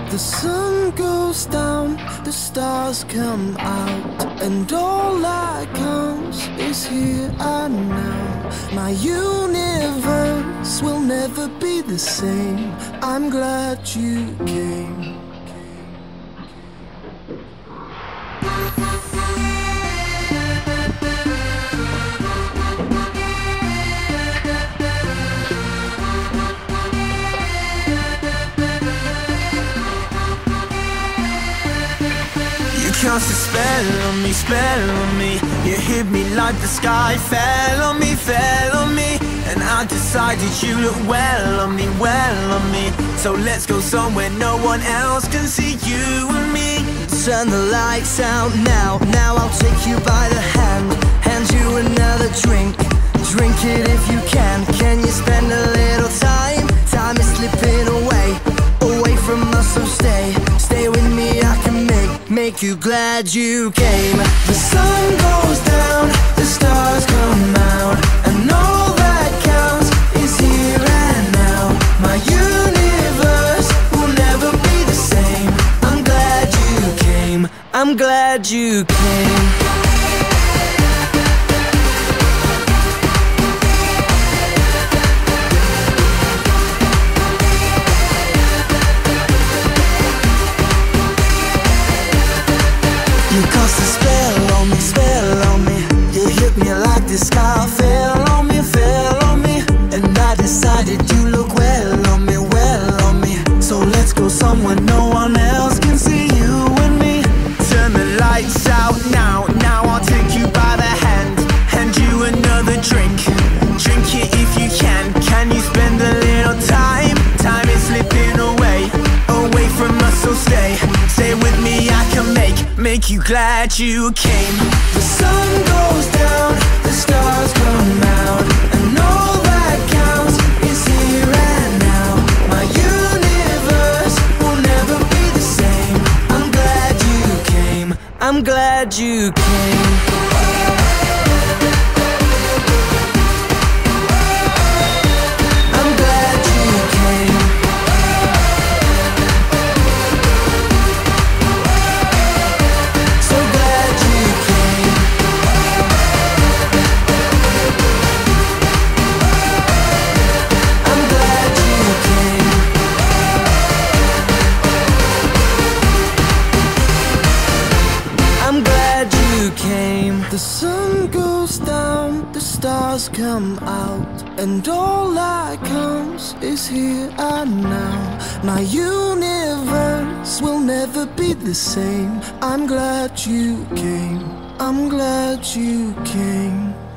The sun goes down, the stars come out, and all that counts is here and now. My universe will never be the same. I'm glad you came. Cast a spell on me. You hit me like the sky fell on me, fell on me. And I decided you look well on me, well on me. So let's go somewhere no one else can see you and me. Turn the lights out now, now I'll take you by the hand. Hand you another drink, drink it if you can. Can you spend a little time? Time is slipping away, away from us, so stay. Stay with me, I can make you glad you came. The sun goes down, the stars come out, and all that counts is here and now. My universe will never be the same. I'm glad you came. I'm glad you came. You cast a spell on me. You hit me like the sky fell on me, fell on me. And I decided you look well on me, well on me. So let's go somewhere no one else can see you and me. Turn the lights out now, now I'll take you by the hand. Hand you another drink, drink it if you can. Can you spend a little time? Time is slipping away, away from us, so stay. Stay with me, I can make you glad you came. The sun goes down, the stars come out, and all that counts is here and now. My universe will never be the same. I'm glad you came. I'm glad you came. I'm glad you came. So glad you came. I'm glad you came. I'm glad you came. The sun goes down, the stars come out, and all that counts is here and now. My universe will never be the same. I'm glad you came. I'm glad you came.